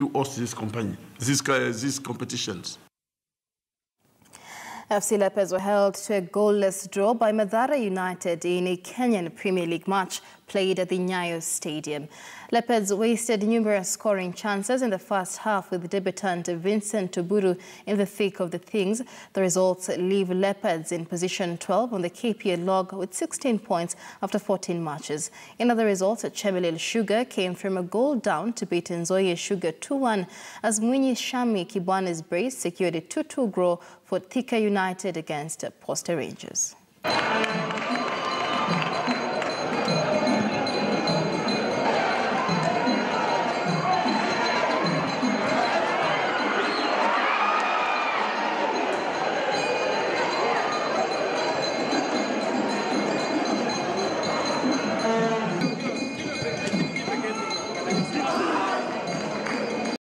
to host these competitions. FC Leopards were held to a goalless draw by Mathare United in a Kenyan Premier League match played at the Nyayo Stadium. Leopards wasted numerous scoring chances in the first half with debutant Vincent Tuburu in the thick of the things. The results leave Leopards in position 12 on the KPL log with 16 points after 14 matches. In other results, Chemelil Sugar came from a goal down to beat Nzoia Sugar 2-1 as Mwinyi Shami Kibwane's brace secured a 2-2 draw for Thika United against Posta Rangers.